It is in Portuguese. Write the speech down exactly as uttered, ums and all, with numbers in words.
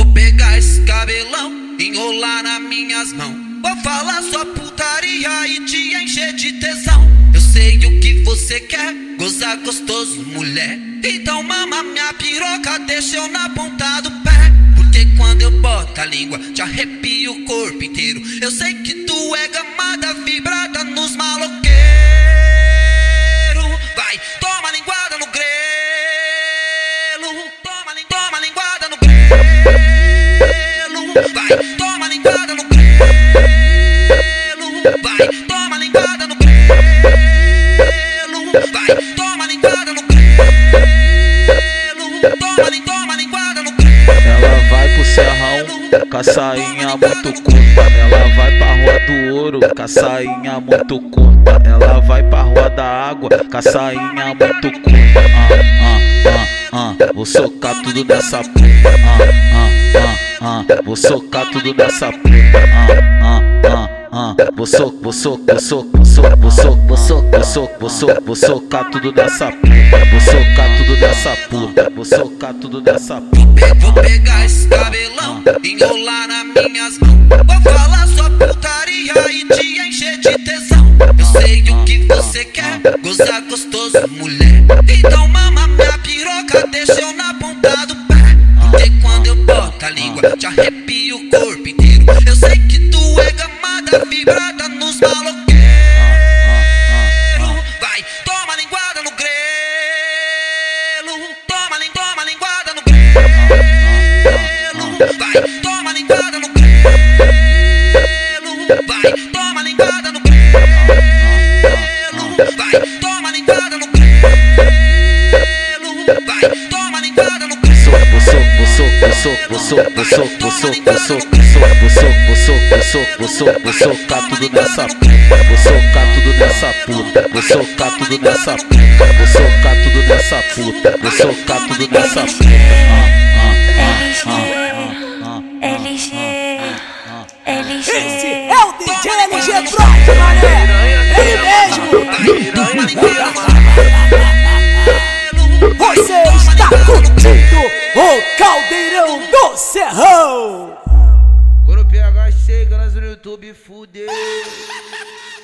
pegar esse cabelão, enrolar nas minhas mãos. Vou falar sua putaria e te encher de tesão. Eu sei o que você quer, gozar gostoso, mulher. Então mama minha piroca, deixa eu na ponta do pé. Porque quando eu boto a língua, te arrepio o corpo inteiro. Eu sei que tu é gamada, vibrada nos maloqueiros. Vai, toma linguada no grelo. Toma, toma linguada no grelo. Vai, toma linguada no grelo. Vai, toma linguada no grelo. Vai, toma linguada no grelo. Toma, toma linguada no grelo. Ela vai pro serrão, com a sainha muito curta. Ela vai pra rua do ouro, com a sainha muito curta. Ela vai pra rua da água, com a sainha muito curta. Ah, ah, ah, ah, vou socar tudo nessa puta. Ah, ah, ah, ah, vou socar tudo nessa puta. Ah, ah, ah. Ah, vou socar, vou socar, vou socar, vou socar, vou socar, vou socar, vou socar, vou socar, vou socar tudo dessa puta. Vou socar tudo dessa puta. Vou socar tudo dessa puta. Vou pegar esse cabelão, enrolar nas minhas mãos. Vou falar sua putaria e te encher de tesão. Eu sei o que você quer, gozar gostoso, mulher. Então mama minha piroca, deixa eu na ponta do pé. Porque quando eu boto a língua, te arrepio o corpo inteiro. Eu sei que tu é gamada, vibrada nos maloqueiros. Vai, toma linguada no grelo. Toma, toma linguada no grelo. Vai, toma linguada no grelo. Vai, toma linguada no grelo. Vai, toma linguada no grelo. Vai, toma linguada no grelo. Vou socar, vou socar, vou socar, vou socar, vou socar, vou socar, vou socar, vou socar, vou socar tudo nessa puta. Vou socar tudo nessa puta. Vou socar tudo nessa puta. Vou socar tudo nessa puta. Vou socar tudo nessa puta. L G, L G. Esse é o D J L G Prod, mané. Ele mesmo. Você está curtindo o Caldeirão do Serrão. Quando o P H chega, nós no YouTube fudeu.